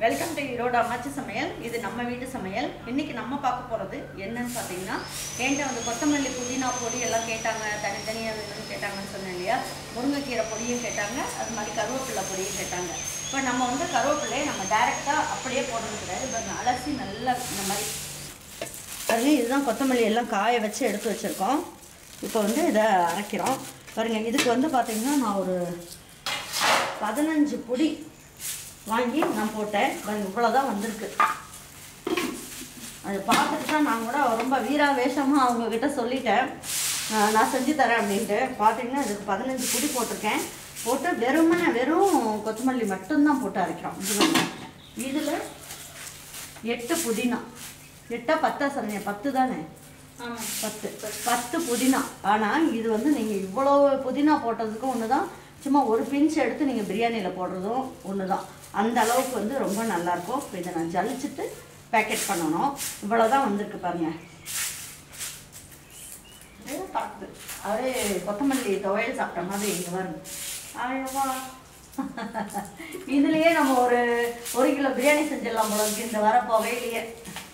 Welcome to Erode அம்மாச்சி சமையல். இது நம்ம வீட்டு சமையல். இன்றைக்கி நம்ம பார்க்க போகிறது என்னன்னு பார்த்தீங்கன்னா, என்கிட்ட வந்து கொத்தமல்லி புதினா பொடி எல்லாம் கேட்டாங்க, தனித்தனியாக வேணும்னு கேட்டாங்கன்னு சொன்னேன் இல்லையா. முருங்கைக்கீரை பொடியும் கேட்டாங்க, அது மாதிரி கருவேப்பிலை பொடியும் கேட்டாங்க. இப்போ நம்ம வந்து கருவேப்பிலையை நம்ம டைரெக்டாக அப்படியே போடணும் கிடையாது. இப்போ அலசி நல்லா இந்த மாதிரி பாருங்கள். இதுதான் கொத்தமல்லி எல்லாம் காய வச்சு எடுத்து வச்சுருக்கோம். இப்போ வந்து இதை அரைக்கிறோம் பாருங்கள். இதுக்கு வந்து பார்த்திங்கன்னா நான் ஒரு 15 பொடி வாங்கி நான் போட்டேன். இவ்வளோதான் வந்திருக்கு. அது பார்த்துட்டு தான் நான் கூட ரொம்ப வீராவேஷமாக அவங்கக்கிட்ட சொல்லிட்டேன், நான் செஞ்சு தரேன் அப்படின்ட்டு. பார்த்தீங்கன்னா இதுக்கு 15 பொடி போட்டிருக்கேன். போட்டு வெறும் கொத்தமல்லி மட்டும்தான் போட்டு அரைக்கிறோம். இதில் 8 புதினா, 8 10 சொன்னீங்க, 10 தானே? 10 புதினா. ஆனால் இது வந்து நீங்கள் இவ்வளோ புதினா போட்டதுக்கும் ஒன்று தான், சும்மா ஒரு பிஞ்ச் எடுத்து நீங்கள் பிரியாணியில் போடுறதும் ஒன்று தான். அந்த அளவுக்கு வந்து ரொம்ப நல்லாயிருக்கும். இப்போ இதை நான் ஜலிச்சுட்டு பேக்கெட் பண்ணணும். இவ்வளோ தான் வந்திருக்கு பாருங்கள். பார்த்து அதே கொத்தமல்லி துவையல் சாப்பிட்ட மாதிரி இங்கே வருங்க. ஆயவா இதுலேயே நம்ம ஒரு கிலோ பிரியாணி செஞ்சிடலாம் போல இருக்கு இந்த வர புகையிலேயே.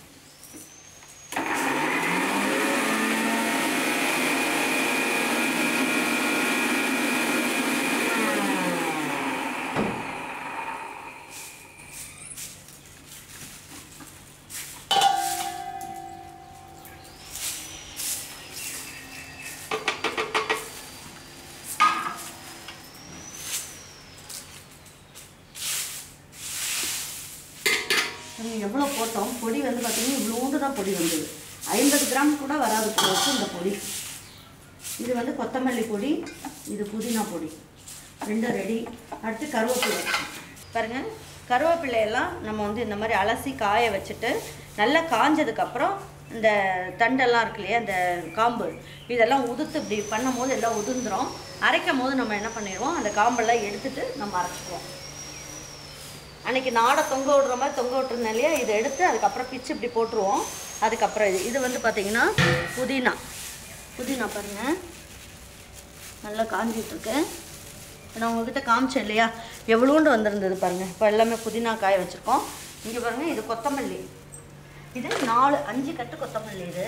எவ்வளோ போட்டோம் பொடி வந்து பார்த்தீங்கன்னா இவ்வளோண்டு தான் பொடி வந்தது. 50 கிராம் கூட வராது போச்சு இந்த பொடி. இது வந்து கொத்தமல்லி பொடி, இது புதினா பொடி, ரெண்டும் ரெடி. அடுத்து கருவேப்பிலை பாருங்கள். கருவேப்பிலையெல்லாம் நம்ம வந்து இந்த மாதிரி அலசி காய வச்சுட்டு நல்லா காஞ்சதுக்கப்புறம் இந்த தண்டெல்லாம் இருக்கு இல்லையா, இந்த காம்பு இதெல்லாம் உதுத்து இப்படி பண்ணும் போது எல்லாம் உதிர்ந்துடும். அரைக்கும் போது நம்ம என்ன பண்ணிடுவோம், அந்த காம்பெல்லாம் எடுத்துகிட்டு நம்ம அரைச்சிக்குவோம். அன்றைக்கி நாடை தொங்க விடுற மாதிரி தொங்க விட்டுருந்தேன் இல்லையா, இதை எடுத்து அதுக்கப்புறம் பிச்சு இப்படி போட்டுருவோம். அதுக்கப்புறம் இது வந்து பார்த்திங்கன்னா புதினா பாருங்கள் நல்லா காஞ்சிட்ருக்கு. நான் உங்கள்கிட்ட காமிச்சேன் இல்லையா, எவ்வளோண்டு வந்திருந்தது பாருங்கள். இப்போ எல்லாமே புதினா காய வச்சுருக்கோம். இங்கே பாருங்கள், இது கொத்தமல்லி, இது 5 கட்டு கொத்தமல்லி. இது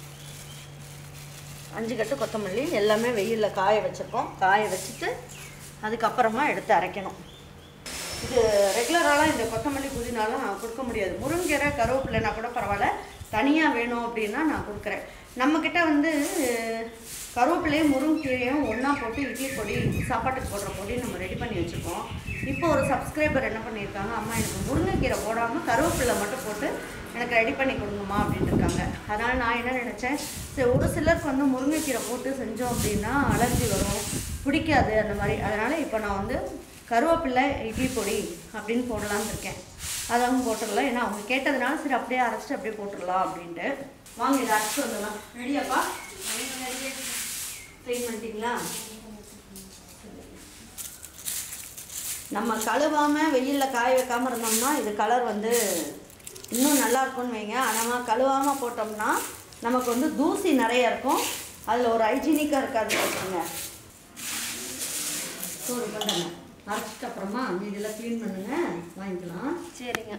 5 கட்டு கொத்தமல்லி எல்லாமே வெயிலில் காய வச்சுருக்கோம். காய வச்சுட்டு அதுக்கப்புறமா எடுத்து அரைக்கணும். இது ரெகுலராலாம் இந்த கொத்தமல்லி புதினாலாம் நான் கொடுக்க முடியாது. முருங்கீரை கருவேப்பிலைனா கூட பரவாயில்ல, தனியாக வேணும் அப்படின்னா நான் கொடுக்குறேன். நம்மக்கிட்ட வந்து கருவேப்பிலையும் முருங்கீரையும் ஒன்றா போட்டு இட்லி பொடி, சாப்பாட்டுக்கு போடுற பொடி நம்ம ரெடி பண்ணி வச்சுருக்கோம். இப்போ ஒரு சப்ஸ்கிரைபர் என்ன பண்ணியிருக்காங்க, அம்மா எனக்கு முருங்கைக்கீரை போடாமல் கருவேப்பிலை மட்டும் போட்டு எனக்கு ரெடி பண்ணி கொடுங்கம்மா அப்படின்ட்டு இருக்காங்க. அதனால் நான் என்ன நினச்சேன், சரி ஒரு சிலருக்கு வந்து முருங்கைக்கீரை போட்டு செஞ்சோம் அப்படின்னா அலர்ஜி வரும், பிடிக்காது அந்த மாதிரி. அதனால் இப்போ நான் வந்து கருவேப்பிலை இட்லி பொடி அப்படின்னு போடலான்னு இருக்கேன். அதாவது போட்டுடலாம், ஏன்னா அவங்க கேட்டதுனால சரி அப்படியே அரைச்சிட்டு அப்படியே போட்டுடலாம் அப்படின்ட்டு. வாங்க இதை அரைச்சி வந்துடலாம். ரெடியாப்பா? க்ளீன் பண்ணிட்டீங்களா? நம்ம கழுவாமல் வெயிலில் காய வைக்காமல் இருந்தோம்னா இது கலர் வந்து இன்னும் நல்லாயிருக்கும்னு வைங்க. ஆனால் கழுவாமல் போட்டோம்னா நமக்கு வந்து தூசி நிறைய இருக்கும், அதில் ஒரு ஹைஜீனிக்காக இருக்காது. பார்த்துங்க, சூடு பண்ணுங்க. அரைச்சிட்டு அப்புறமா இதெல்லாம் க்ளீன் பண்ணுங்க, வாங்கிக்கலாம். சரிங்க.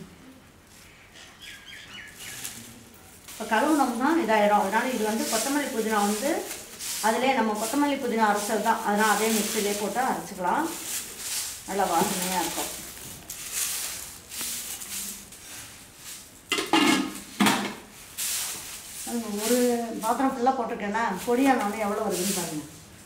இப்போ கழுவுனோம்னா இதாயிரும். அதனால் இது வந்து கொத்தமல்லி புதினா வந்து அதிலே நம்ம கொத்தமல்லி புதினா அரைச்சல் தான், அதனால் அதே மிக்சிலே போட்டு அரைச்சிக்கலாம். நல்லா வாசனையாக இருக்கும். ஒரு பாத்திரம் ஃபுல்லாக போட்டிருக்கேன்னா பொடியானோடனே எவ்வளோ வருதுன்னு பாருங்கள்.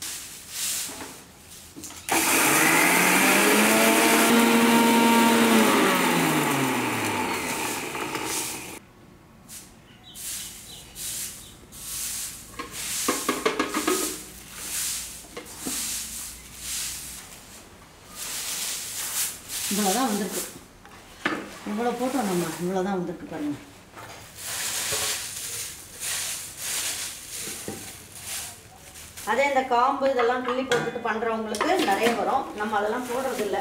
இவ்வளோதான் வந்திருக்கு. இவ்வளோ போட்டோம் நம்ம, இவ்வளோதான் வந்திருக்கு பாருங்கள். அதே இந்த காம்பு இதெல்லாம் கிள்ளி போட்டுட்டு பண்ணுறவங்களுக்கு நிறைய வரும். நம்ம அதெல்லாம் போடுறதில்ல.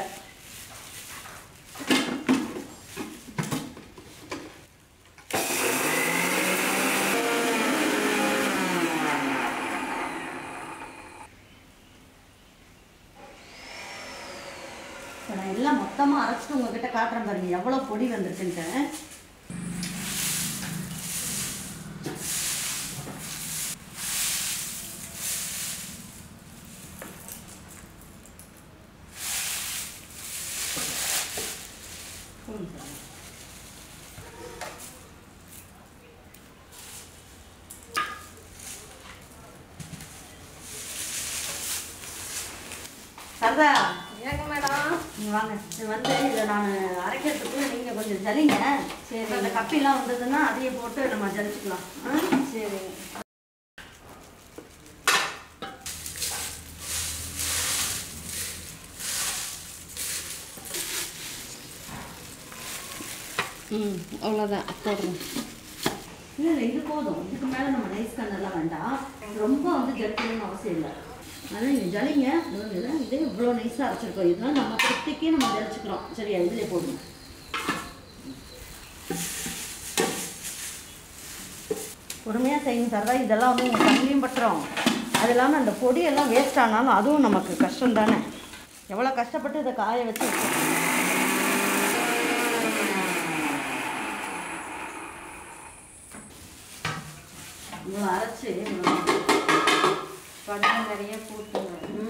இப்போ நான் எல்லாம் மொத்தமாக அரைச்சி ஃபஸ்ட்டு உங்ககிட்ட காட்டுறேன் பாருங்க எவ்வளோ பொடி வந்திருக்குன்ட்டு. சரதா ஏங்க மேடம் வாங்க, இது வந்து இதை நான் அரைக்கிறதுக்குள்ள நீங்கள் கொஞ்சம் ஜலிங்க. சரி, அந்த கப்பிலாம் வந்ததுன்னா அதையே போட்டு நம்ம ஜலிச்சுக்கலாம். சரி. அவ்வளோதான் போடுறோம். இல்லை இல்லை, இது போதும். இதுக்கு மேலே நம்ம நைஸ் கண்ணெல்லாம் வேண்டாம். ரொம்ப வந்து ஜலிக்கணும்னு அவசியம் இல்லை. அதனால் நீங்கள் ஜலிங்க. இதே இவ்வளோ நைஸாக அரைச்சிருக்கோம். இதெல்லாம் நம்ம திருப்திக்கே நம்ம ஜலிச்சுக்கிறோம். சரியா, இதிலே போடுங்க. பொறுமையாக செய்யுங்க சரதா. இதெல்லாம் வந்து உங்கள் கண்ணிலையும் பட்டுரும். அது இல்லாமல் அந்த பொடியெல்லாம் வேஸ்ட் ஆனாலும் அதுவும் நமக்கு கஷ்டம் தானே. எவ்வளோ கஷ்டப்பட்டு இதை காய வச்சு இவ்வளோ அரைச்சி படம் நிறைய போட்டுங்க.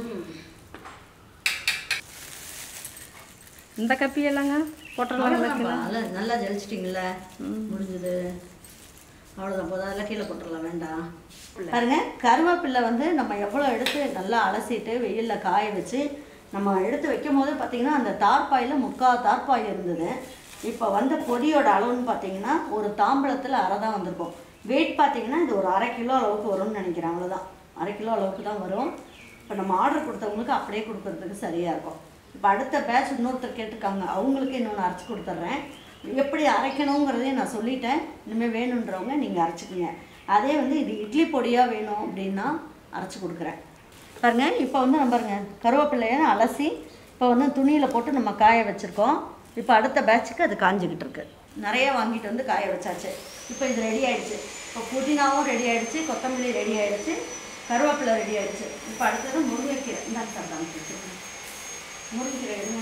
இந்த கப்பி எல்லாங்க போட்டுடலாம். நல்லா ஜலிச்சிட்டிங்கள, முடிஞ்சது. அவ்வளோதான் போதும். அதெல்லாம் கீழே போட்டுடலாம், வேண்டாம். பாருங்க, கருவேப்பிலை வந்து நம்ம எவ்வளோ எடுத்து நல்லா அலசிட்டு வெயிலில் காய வச்சு நம்ம எடுத்து வைக்கும் போது பார்த்தீங்கன்னா அந்த தார்பாயில் 3/4 தார்பாய் இருந்தது. இப்போ வந்த பொடியோட அளவுன்னு பார்த்தீங்கன்னா ஒரு தாம்பளத்தில் அரை தான் வந்திருக்கும். வெயிட் பார்த்தீங்கன்னா இது ஒரு 1/2 கிலோ அளவுக்கு வரும்னு நினைக்கிறேன். அவ்வளோதான், 1/2 கிலோ அளவுக்கு தான் வரும். இப்போ நம்ம ஆர்டர் கொடுத்தவங்களுக்கு அப்படியே கொடுக்குறதுக்கு சரியாக இருக்கும். இப்போ அடுத்த பேட்ச் இன்னொருத்தர் கேட்டிருக்காங்க, அவங்களுக்கு இன்னொன்று அரைச்சி கொடுத்துட்றேன். எப்படி அரைக்கணுங்கிறதையும் நான் சொல்லிட்டேன். இனிமேல் வேணுன்றவங்க நீங்கள் அரைச்சிக்கோங்க. அதே வந்து இது இட்லி பொடியாக வேணும் அப்படின்னா அரைச்சி கொடுக்குறேன். பாருங்கள், இப்போ வந்து நம்ம பாருங்க கருவேப்பிலையை அலசி இப்போ வந்து துணியில் போட்டு நம்ம காய வச்சுருக்கோம். இப்போ அடுத்த பேட்சுக்கு அது காஞ்சிக்கிட்டு இருக்கு. நிறைய வாங்கிட்டு வந்து காய வச்சாச்சு. இப்போ இது ரெடி ஆகிடுச்சு. இப்போ புதினாவும் ரெடி ஆகிடுச்சு, கொத்தமல்லி ரெடி ஆகிடுச்சு, கருவேப்பிலை ரெடி ஆகிடுச்சு. இப்போ அடுத்தது முருங்கைக்கீரை. இந்த சாப்பிடாம முருங்கைக்கீரை எடுங்க.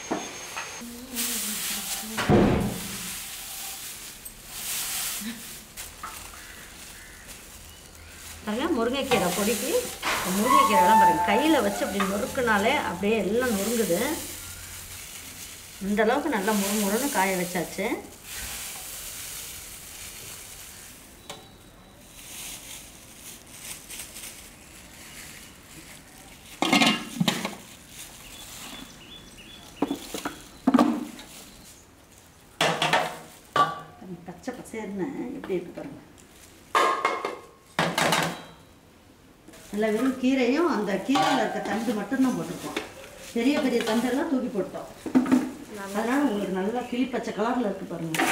பாருங்கள், முருங்கைக்கீரை பொடிக்கு முருங்கைக்கீரைலாம் பாருங்கள் கையில் வச்சு அப்படி நொறுக்குனாலே அப்படியே எல்லாம் நொறுங்குது. இந்தளவுக்கு நல்லா முறுமுறுன்னு காய வச்சாச்சு. பச்சை பசேர்னு எப்படி இருக்கு பாருங்கள். நல்லா வெறும் கீரையும் அந்த கீரையில் இருக்க தண்டு மட்டும்தான் போட்டிருக்கோம். பெரிய பெரிய தண்டெல்லாம் தூக்கி போட்டோம். அதனால் உங்களுக்கு நல்லா கிளி பச்சை கலரில் இருக்குது பாருங்கள்.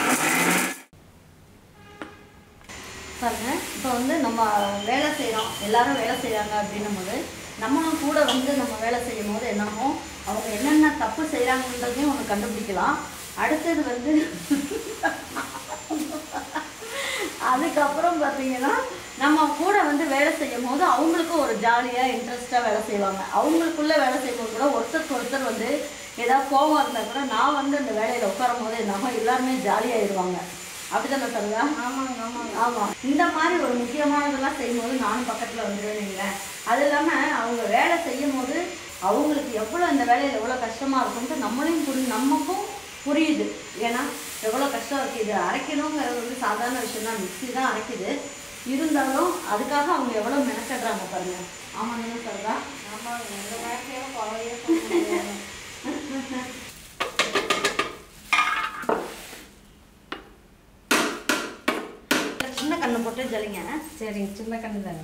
பாருங்கள், இப்போ வந்து நம்ம வேலை செய்கிறோம், எல்லோரும் வேலை செய்கிறாங்க அப்படின்னும் போது நம்மளும் கூட வந்து நம்ம வேலை செய்யும் போது என்னமோ அவங்க என்னென்ன தப்பு செய்கிறாங்கன்றதையும் ஒன்று கண்டுபிடிக்கலாம். அடுத்தது வந்து அதுக்கப்புறம் பார்த்தீங்கன்னா நம்ம கூட வந்து வேலை செய்யும் போது அவங்களுக்கும் ஒரு ஜாலியாக இன்ட்ரெஸ்ட்டாக வேலை செய்வாங்க. அவங்களுக்குள்ளே வேலை செய்யும்போது கூட ஒருத்தருக்கு ஒருத்தர் வந்து ஏதாவது கோவம் இருந்தால் கூட நான் வந்து அந்த வேலையில் உட்காரும் போது நம்ம எல்லாருமே ஜாலியாகிடுவாங்க. அப்படி தானே சொல்லுங்க? ஆமாங்க ஆமாங்க. ஆமாம், இந்த மாதிரி ஒரு முக்கியமானதெல்லாம் செய்யும்போது நானும் பக்கத்தில் வந்துடுவேன். அது இல்லாமல் அவங்க வேலை செய்யும் போது அவங்களுக்கு எவ்வளோ இந்த வேலையில் எவ்வளோ கஷ்டமாக இருக்கும்ட்டு நம்மளையும் நமக்கும் புரியுது. ஏன்னா எவ்வளோ கஷ்டம் இருக்குது. இது அரைக்கணுங்கிறது வந்து சாதாரண விஷயம் தான், மிக்ஸி தான் அரைக்குது. இருந்தாலும் அதுக்காக அவங்க எவ்வளோ மெனக்கடுறாங்க பாருங்க. ஆமாம் தானே சொல்றா? ஆமாங்க, இந்த நேரத்தில் குறையே சொல்லுங்க. சின்ன கண்ணை போட்டு ஜலிங்க. சரிங்க, சின்ன கண்ணு தாங்க.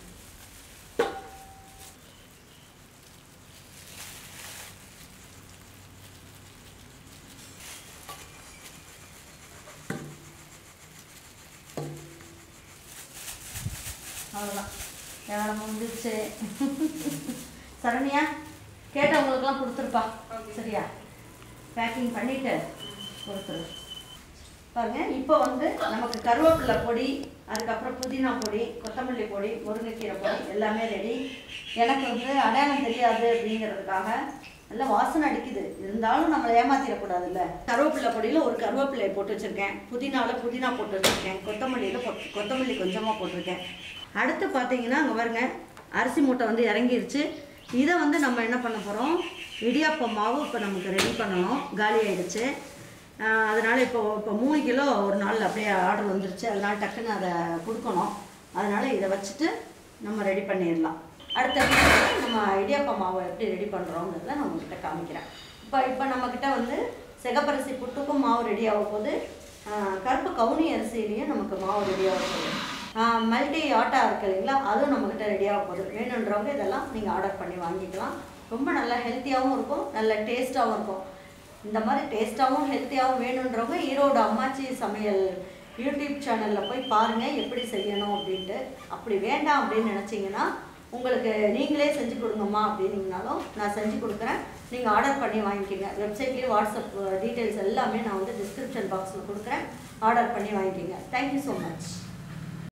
அவ்வளோதான், வேலை முடிஞ்சிச்சு. சரண்யா கேட்டவங்களுக்கெல்லாம் கொடுத்துருப்பா. சரியா, பேக்கிங் பண்ணிவிட்டு கொடுத்துரு. பாருங்கள், இப்போ வந்து நமக்கு கருவேப்பிலை பொடி, அதுக்கப்புறம் புதினா பொடி, கொத்தமல்லி பொடி, முருங்கைக்கீரை பொடி எல்லாமே ரெடி. எனக்கு வந்து அடையாளம் தெரியாது அப்படிங்கிறதுக்காக நல்ல வாசனை அடிக்குது. இருந்தாலும் நம்மளை ஏமாத்திடக்கூடாதுல்ல. கருவேப்பிலை பொடியில் ஒரு கருவேப்பிலையை போட்டு வச்சுருக்கேன், புதினாவில் புதினா போட்டு வச்சுருக்கேன், கொத்தமல்லியில் கொத்தமல்லி கொஞ்சமாக போட்டிருக்கேன். அடுத்து பார்த்தீங்கன்னா அங்கே பாருங்க, அரிசி மூட்டை வந்து இறங்கிருச்சு. இதை வந்து நம்ம என்ன பண்ண போகிறோம், இடியாப்ப மாவு இப்போ நமக்கு ரெடி பண்ணணும். காலி ஆகிடுச்சு. அதனால் இப்போ 3 கிலோ ஒரு நாள் அப்படியே ஆர்டர் வந்துருச்சு. அதனால் டக்குன்னு அதை கொடுக்கணும். அதனால் இதை வச்சுட்டு நம்ம ரெடி பண்ணிடலாம். அடுத்த வீடியோவில் நம்ம இடியாப்ப மாவை எப்படி ரெடி பண்ணுறோங்கிறத நான் உங்கள்கிட்ட காமிக்கிறேன். இப்போ நம்மக்கிட்ட வந்து சிகப்பரிசி புட்டுக்கும் மாவு ரெடி ஆக போகுது. கருப்பு கவுனி அரிசியிலையும் நமக்கு மாவு ரெடி ஆக போகுது. மல்டி ஆட்டா இருக்குது இல்லைங்களா, அதுவும் நம்மக்கிட்ட ரெடி ஆக போகுது. வேணுன்றவங்க இதெல்லாம் நீங்கள் ஆர்டர் பண்ணி வாங்கிக்கலாம். ரொம்ப நல்லா ஹெல்த்தியாகவும் இருக்கும், நல்ல டேஸ்ட்டாகவும் இருக்கும். இந்த மாதிரி டேஸ்ட்டாகவும் ஹெல்த்தியாகவும் வேணுன்றவங்க ஈரோடு அம்மாச்சி சமையல் யூடியூப் சேனலில் போய் பாருங்கள் எப்படி செய்யணும் அப்படின்ட்டு. அப்படி வேண்டாம் அப்படின்னு நினச்சிங்கன்னா, உங்களுக்கு நீங்களே செஞ்சு கொடுங்கம்மா அப்படின்னீங்கனாலும் நான் செஞ்சு கொடுக்குறேன். நீங்கள் ஆர்டர் பண்ணி வாங்கிக்கிங்க. வெப்சைட்லேயே வாட்ஸ்அப் டீட்டெயில்ஸ் எல்லாமே நான் வந்து டிஸ்கிரிப்ஷன் பாக்ஸில் கொடுக்குறேன். ஆர்டர் பண்ணி வாங்கிக்கிங்க. Thank you so much.